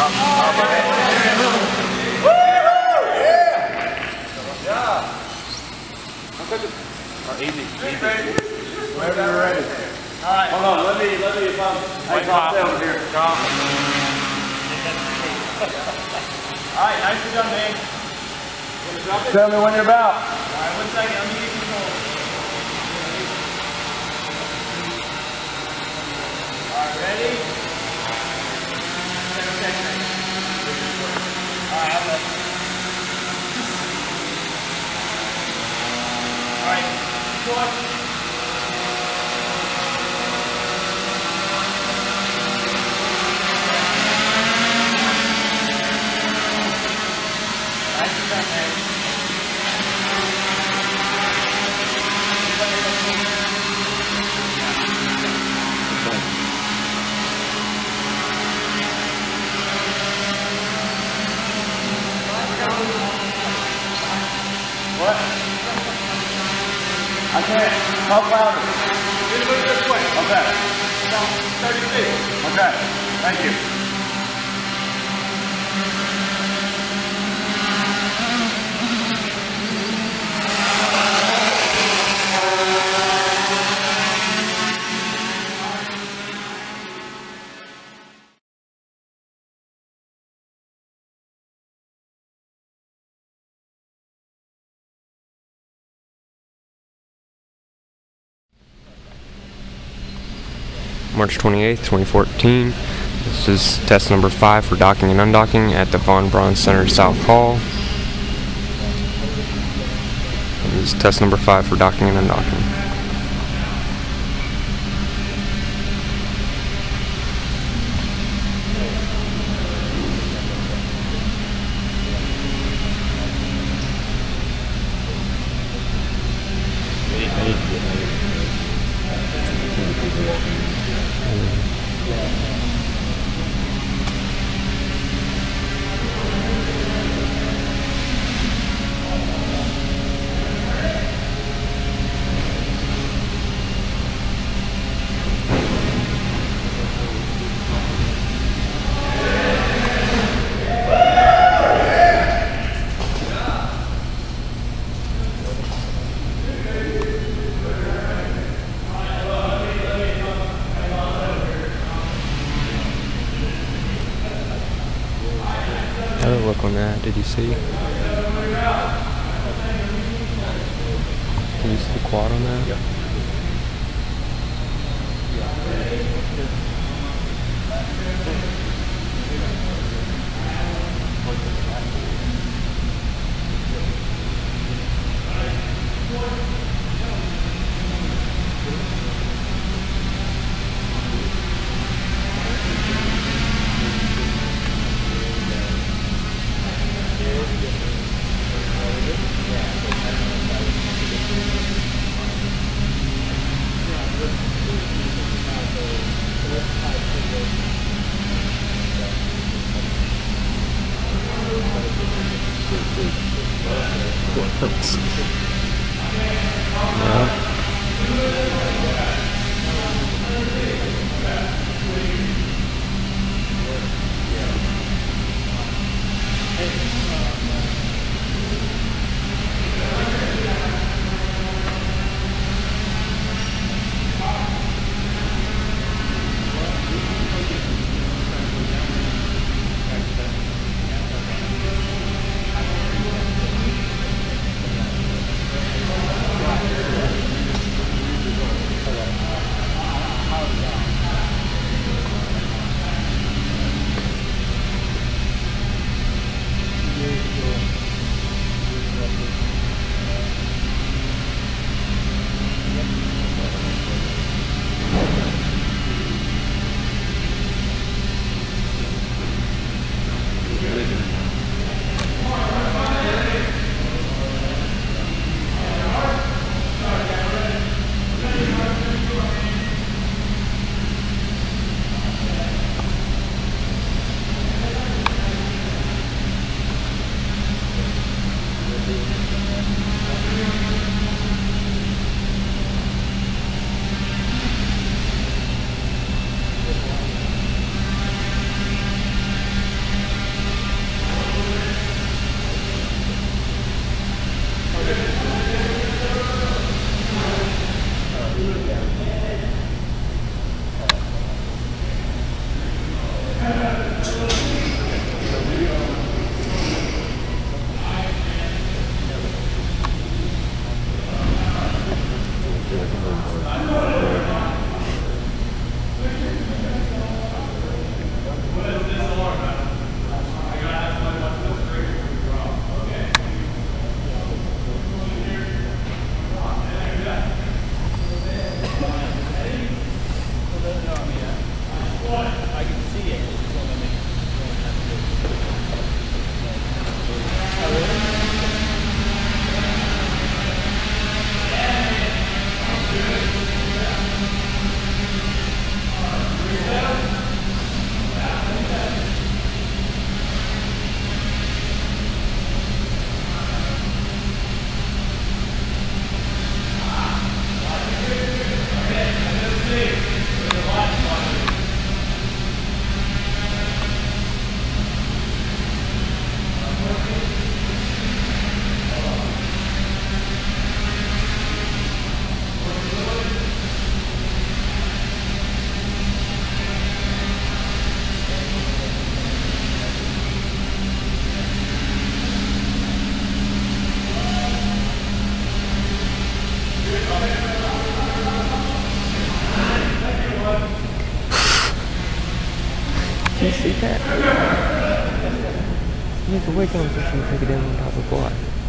Easy. Whenever you're ready. All right. Hold on. Let me. If I'm down here. All right. Nicely done, man. Tell me when you're about. All right. 1 second. I'm getting control. All right. Ready? 7 seconds. All right. I'm ready. All right. Short. What? I can't. Talk louder. Just move this way. Okay. About 30 feet. Okay. Thank you. March 28th, 2014. This is test number 5 for docking and undocking at the Von Braun Center South Hall. This is test number 5 for docking and undocking. Look on that. Did you see? Did you see the quad on that? Yeah. I can see it. Do you see that? You have to wake up before you take it down on top of what?